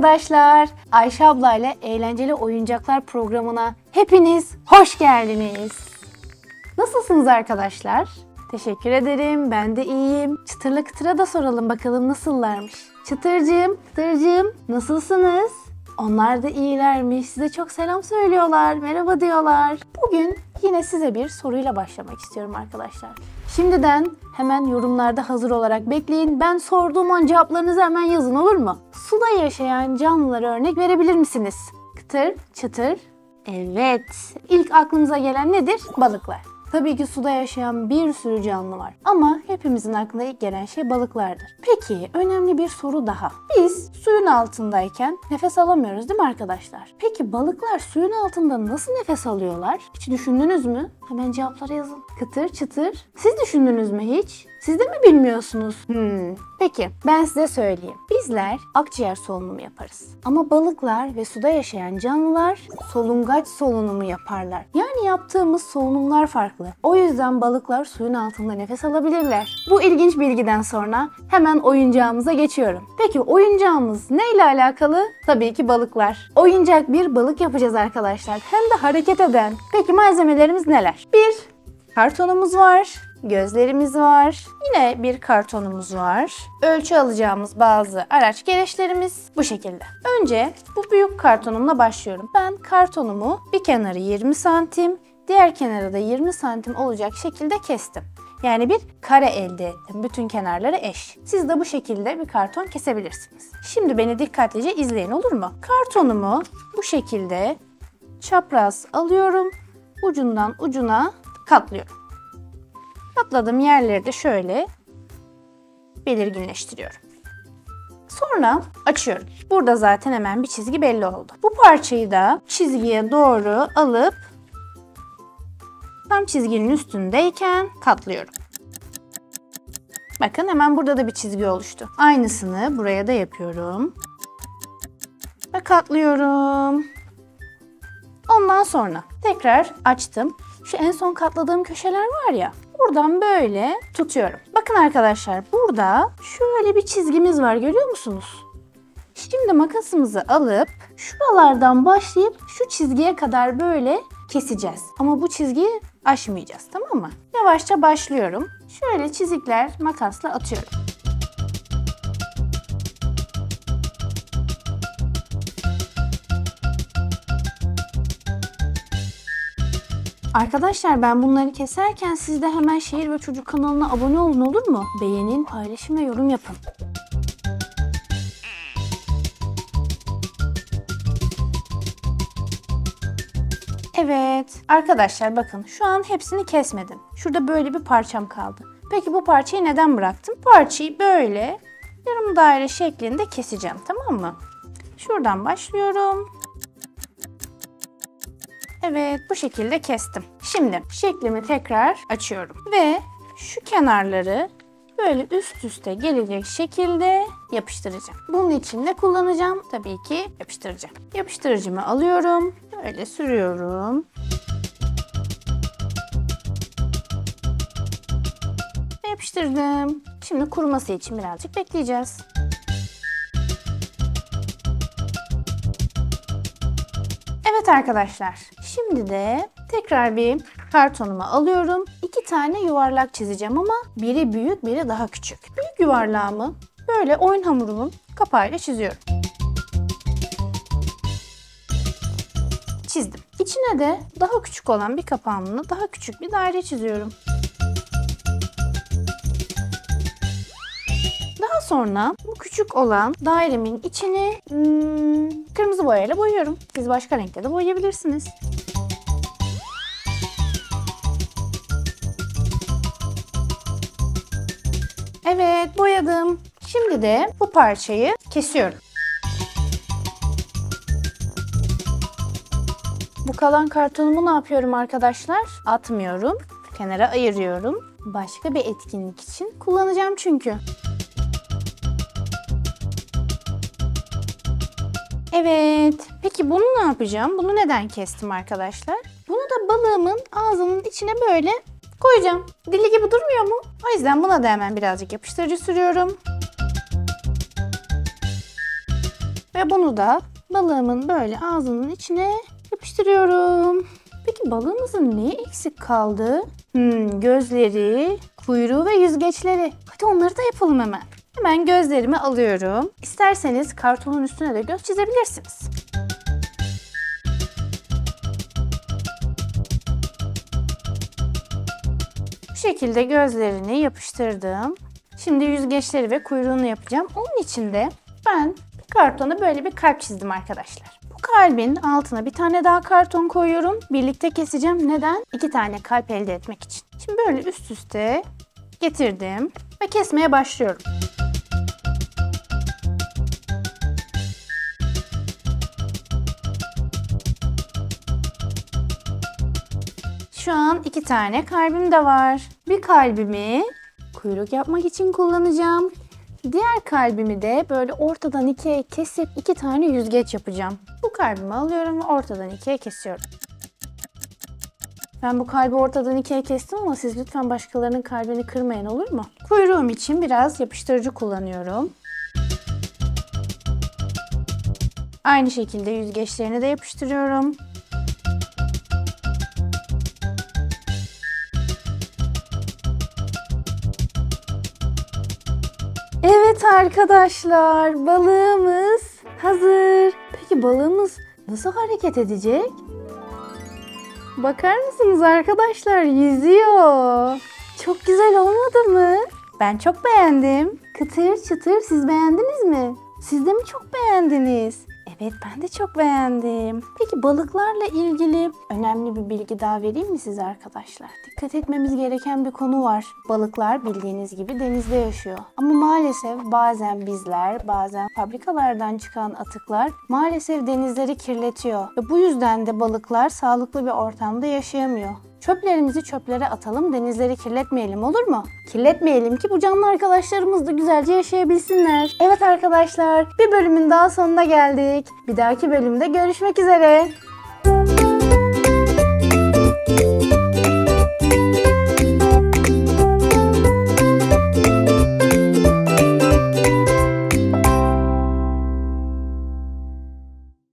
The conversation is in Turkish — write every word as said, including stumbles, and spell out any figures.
arkadaşlar. Ayşe abla ile Eğlenceli Oyuncaklar programına hepiniz hoş geldiniz. Nasılsınız arkadaşlar? Teşekkür ederim. Ben de iyiyim. Çıtırlı Kıtır'a da soralım bakalım nasıllarmış. Çıtırcığım, Kıtırcığım nasılsınız? Onlar da iyilermiş. Size çok selam söylüyorlar. Merhaba diyorlar. Bugün yine size bir soruyla başlamak istiyorum arkadaşlar. Şimdiden hemen yorumlarda hazır olarak bekleyin. Ben sorduğum an cevaplarınızı hemen yazın, olur mu? Suda yaşayan canlılara örnek verebilir misiniz? Kıtır, çıtır. Evet. İlk aklınıza gelen nedir? Balıklar. Tabii ki suda yaşayan bir sürü canlı var. Ama hepimizin aklına ilk gelen şey balıklardır. Peki önemli bir soru daha. Biz suyun altındayken nefes alamıyoruz değil mi arkadaşlar? Peki balıklar suyun altında nasıl nefes alıyorlar? Hiç düşündünüz mü? Hemen cevapları yazın. Kıtır çıtır. Siz düşündünüz mü hiç? Siz de mi bilmiyorsunuz? Hmm. Peki ben size söyleyeyim. Bizler akciğer solunumu yaparız. Ama balıklar ve suda yaşayan canlılar solungaç solunumu yaparlar. Yani yaptığımız solunumlar farklı. O yüzden balıklar suyun altında nefes alabilirler. Bu ilginç bilgiden sonra hemen oyuncağımıza geçiyorum. Peki oyuncağımız neyle alakalı? Tabii ki balıklar. Oyuncak bir balık yapacağız arkadaşlar. Hem de hareket eden. Peki malzemelerimiz neler? Bir kartonumuz var. Gözlerimiz var. Yine bir kartonumuz var. Ölçü alacağımız bazı araç gereçlerimiz bu şekilde. Önce bu büyük kartonumla başlıyorum. Ben kartonumu bir kenarı yirmi santim, diğer kenarı da yirmi santim olacak şekilde kestim. Yani bir kare elde ettim. Bütün kenarları eş. Siz de bu şekilde bir karton kesebilirsiniz. Şimdi beni dikkatlice izleyin, olur mu? Kartonumu bu şekilde çapraz alıyorum. Ucundan ucuna katlıyorum. Katladığım yerleri de şöyle belirginleştiriyorum. Sonra açıyorum. Burada zaten hemen bir çizgi belli oldu. Bu parçayı da çizgiye doğru alıp tam çizginin üstündeyken katlıyorum. Bakın hemen burada da bir çizgi oluştu. Aynısını buraya da yapıyorum. Ve katlıyorum. Ondan sonra tekrar açtım. Şu en son katladığım köşeler var ya, buradan böyle tutuyorum. Bakın arkadaşlar, burada şöyle bir çizgimiz var, görüyor musunuz? Şimdi makasımızı alıp şuralardan başlayıp şu çizgiye kadar böyle keseceğiz. Ama bu çizgiyi aşmayacağız, tamam mı? Yavaşça başlıyorum. Şöyle çizikler makasla atıyorum. Arkadaşlar ben bunları keserken siz de hemen Şehir ve Çocuk kanalına abone olun, olur mu? Beğenin, paylaşın ve yorum yapın. Evet arkadaşlar, bakın şu an hepsini kesmedim. Şurada böyle bir parçam kaldı. Peki bu parçayı neden bıraktım? Parçayı böyle yarım daire şeklinde keseceğim, tamam mı? Şuradan başlıyorum. Evet, bu şekilde kestim. Şimdi şeklimi tekrar açıyorum ve şu kenarları böyle üst üste gelecek şekilde yapıştıracağım. Bunun için ne kullanacağım? Tabii ki yapıştıracağım. Yapıştırıcımı alıyorum, böyle sürüyorum. Ve yapıştırdım. Şimdi kuruması için birazcık bekleyeceğiz. Evet arkadaşlar, şimdi de tekrar bir kartonumu alıyorum. İki tane yuvarlak çizeceğim ama biri büyük, biri daha küçük. Büyük yuvarlağımı böyle oyun hamurunun kapağıyla çiziyorum. Çizdim. İçine de daha küçük olan bir kapağımla daha küçük bir daire çiziyorum. Daha sonra bu küçük olan dairemin içini hmm, kırmızı boyayla boyuyorum. Siz başka renkte de boyayabilirsiniz. Evet, boyadım. Şimdi de bu parçayı kesiyorum. Bu kalan kartonumu ne yapıyorum arkadaşlar? Atmıyorum. Kenara ayırıyorum. Başka bir etkinlik için kullanacağım çünkü. Evet. Peki bunu ne yapacağım? Bunu neden kestim arkadaşlar? Bunu da balığımın ağzının içine böyle koyacağım. Dili gibi durmuyor mu? O yüzden buna da hemen birazcık yapıştırıcı sürüyorum. Ve bunu da balığımın böyle ağzının içine yapıştırıyorum. Peki balığımızın neyi eksik kaldı? Hmm, gözleri, kuyruğu ve yüzgeçleri. Hadi onları da yapalım hemen. Hemen gözlerimi alıyorum. İsterseniz kartonun üstüne de göz çizebilirsiniz. Bu şekilde gözlerini yapıştırdım. Şimdi yüzgeçleri ve kuyruğunu yapacağım. Onun için de ben kartona böyle bir kalp çizdim arkadaşlar. Bu kalbin altına bir tane daha karton koyuyorum. Birlikte keseceğim. Neden? İki tane kalp elde etmek için. Şimdi böyle üst üste getirdim ve kesmeye başlıyorum. Şu an iki tane kalbim de var. Bir kalbimi kuyruk yapmak için kullanacağım. Diğer kalbimi de böyle ortadan ikiye kesip iki tane yüzgeç yapacağım. Bu kalbimi alıyorum ve ortadan ikiye kesiyorum. Ben bu kalbi ortadan ikiye kestim ama siz lütfen başkalarının kalbini kırmayın, olur mu? Kuyruğum için biraz yapıştırıcı kullanıyorum. Aynı şekilde yüzgeçlerini de yapıştırıyorum. Evet arkadaşlar, balığımız hazır. Peki balığımız nasıl hareket edecek? Bakar mısınız arkadaşlar, yüzüyor. Çok güzel olmadı mı? Ben çok beğendim. Kıtır çıtır, siz beğendiniz mi? Siz de mi çok beğendiniz? Evet, ben de çok beğendim. Peki balıklarla ilgili önemli bir bilgi daha vereyim mi size arkadaşlar? Dikkat etmemiz gereken bir konu var. Balıklar bildiğiniz gibi denizde yaşıyor. Ama maalesef bazen bizler, bazen fabrikalardan çıkan atıklar maalesef denizleri kirletiyor. Ve bu yüzden de balıklar sağlıklı bir ortamda yaşayamıyor. Çöplerimizi çöplere atalım, denizleri kirletmeyelim, olur mu? Kirletmeyelim ki bu canlı arkadaşlarımız da güzelce yaşayabilsinler. Evet arkadaşlar, bir bölümün daha sonuna geldik. Bir dahaki bölümde görüşmek üzere.